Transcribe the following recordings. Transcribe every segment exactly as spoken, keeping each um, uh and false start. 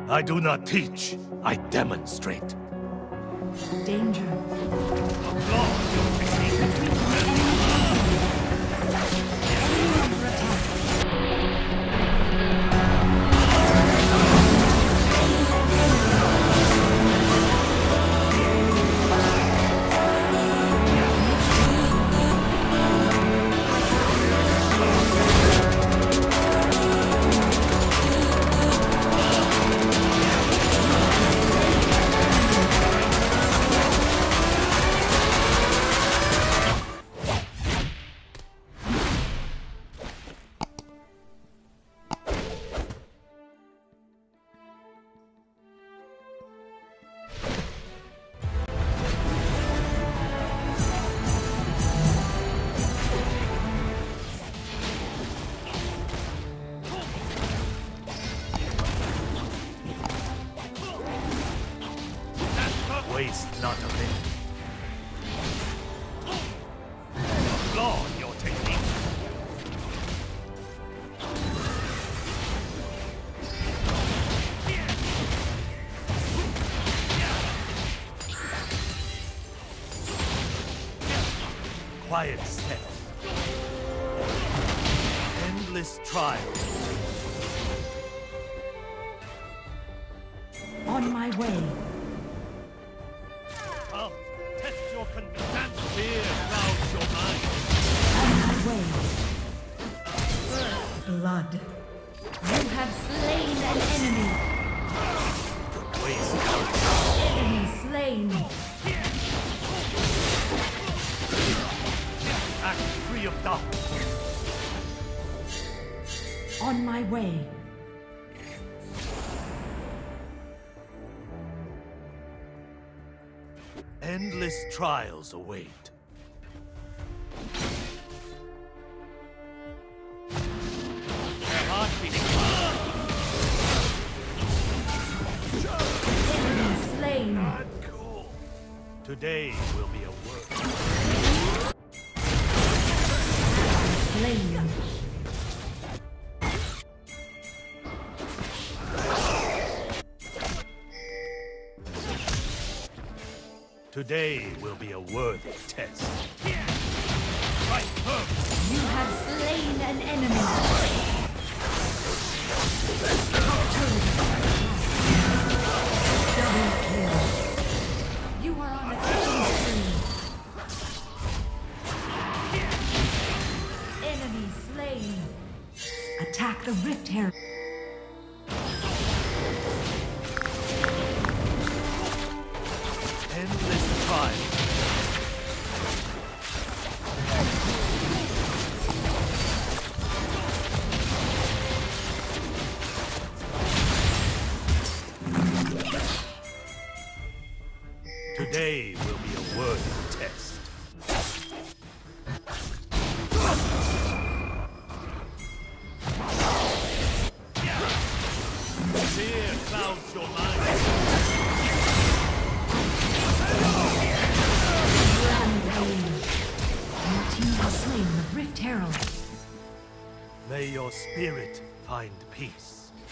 I do not teach, I demonstrate. Danger. Waste not a minute. Applaud your technique. Quiet steps. Endless trials. On my way. Come, test your conviction. Fear clouds your mind. On my way. Blood. You have slain an enemy. Waste Enemy slain. act free of doubt. On my way. Endless trials await. Heart beating. Enemy slain. Not cool. Today will be a work. Slain. Today will be a worthy test. Right firm. You have slain an enemy. Double kill. You are on a killing spree. Enemy slain. Attack the Rift Herald. Endless trials. Today will be a worthy test. Fear clouds your mind. Rampage. Your team has slain the Rift Herald. May your spirit find peace.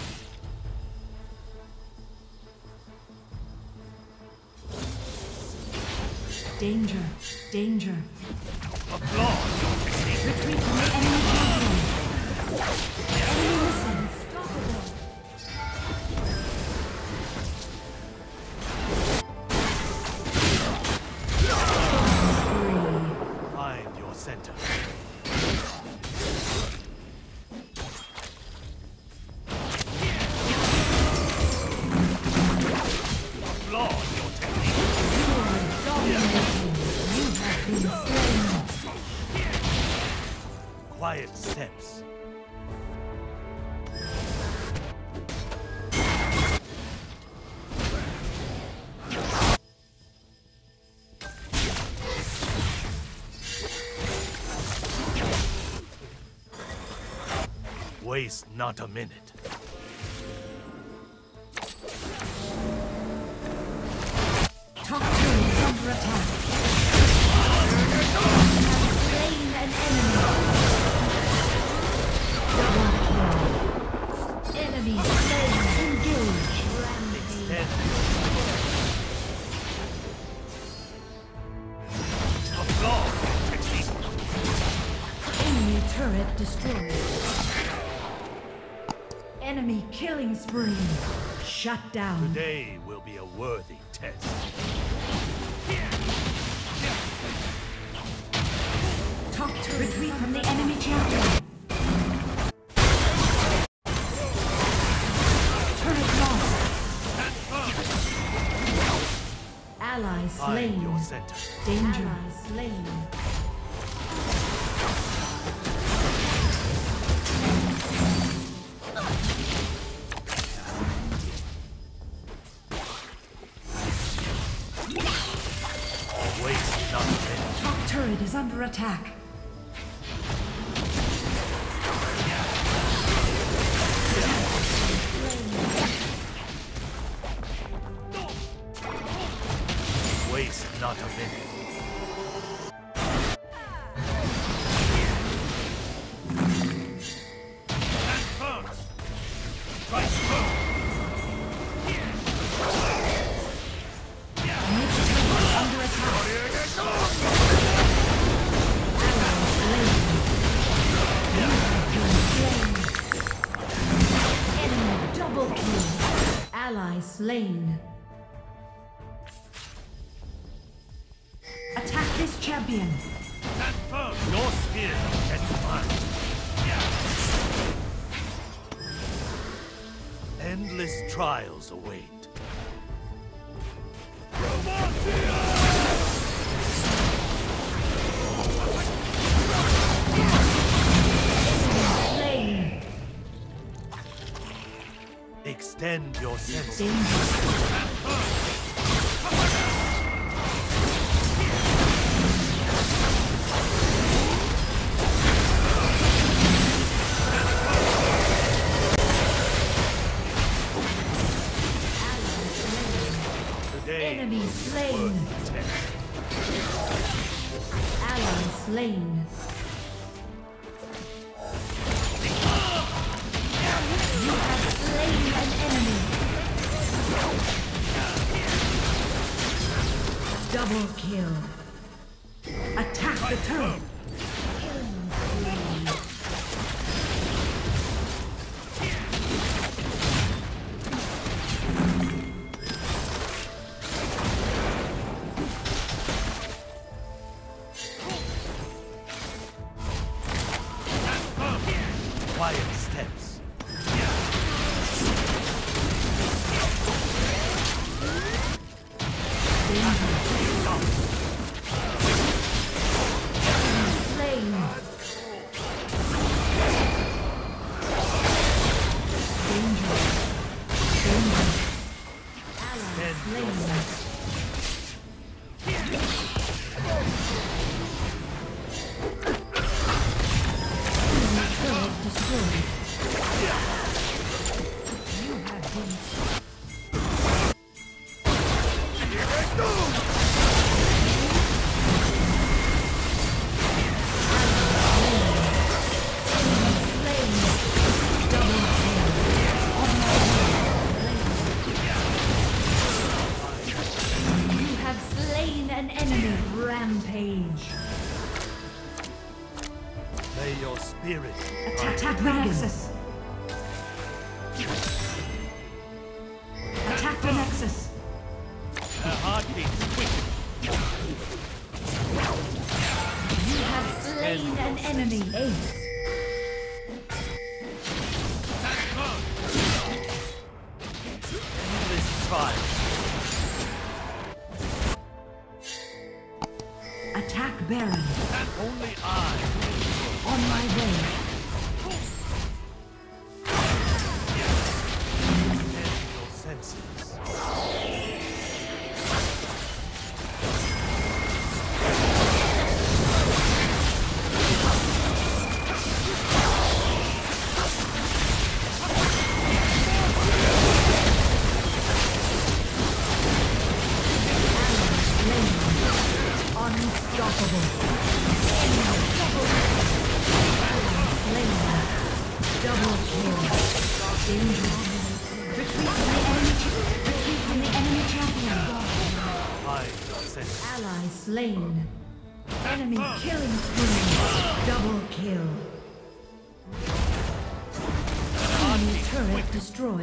Danger. Danger. Applaud your technique. Retreat from the enemy compound. Enemy missile. Unstoppable. Find your center. Applaud your technique. Dominating. You have been slain. Quiet steps. Waste not a minute. Top turret is under attack. Slain an enemy. Double kill. Enemy slain. Engage. killing spree. Shut down. Today will be a worthy test. Top turret retreat from the enemy champion. Turret lost. Ally slain. Find your center. Danger. Ally slain. Waste not a minute. Top turret is under attack. Waste not a minute. Under attack. Enemy double kill. Ally slain. Attack this champion. Stand firm. Your spear catches mine. Endless trials await. Slain. Extend your senses. Danger. Today Enemy slain. worthy test. Ally slain. You have slain an enemy. Double kill. Attack the turret. Quiet steps. Slain. Danger. Danger. Ally slain. Turret destroyed. You have been slain. Double kill. On my way. You have slain an enemy. Rampage. May your spirit Attack the Nexus. Attack the Nexus. her heartbeats quicken. You have slain an enemy. Ace. Endless trials. Attack Baron. And only I. On my way. Extend your senses. Unstoppable. Double kill. Danger. Retreat from the enemy. Retreat from the enemy champion. Find your senses. Ally slain. Enemy killing spree. Double kill. Enemy turret destroyed.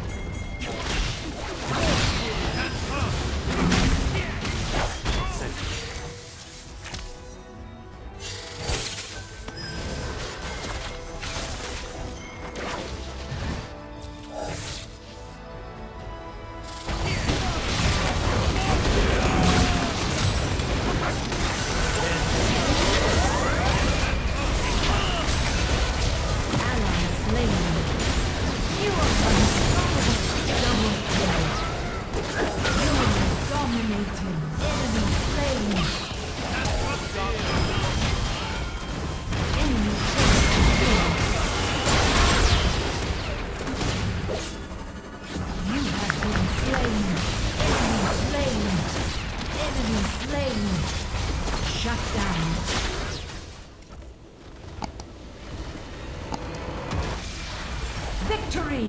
Shut down. Victory!